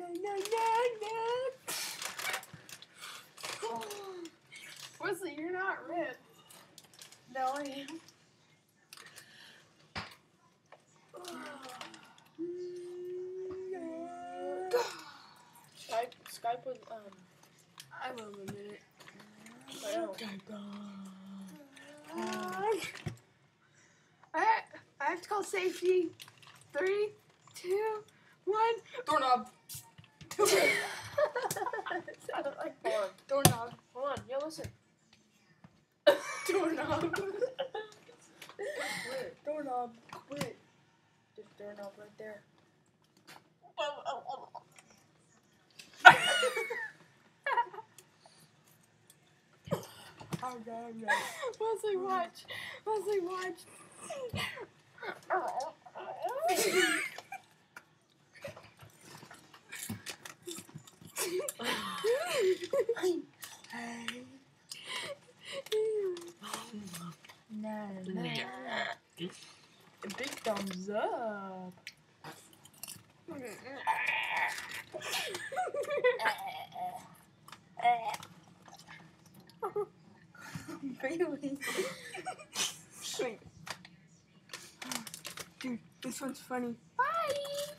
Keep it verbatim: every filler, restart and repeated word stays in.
no, no. Wesley, you're not red. No, I am. Skype, Skype was, um, I will in a minute. I know. Alright, I have to call safety. Three, two, one. Doorknob. Sounded like porn. Doorknob. Hold on, yo, listen. Doorknob. Quit. Doorknob. Quit. There's a doorknob right there. Wesley, watch. Wesley, watch. No, no. Big thumbs up. Bailey. Wait. Dude, this one's funny. Bye.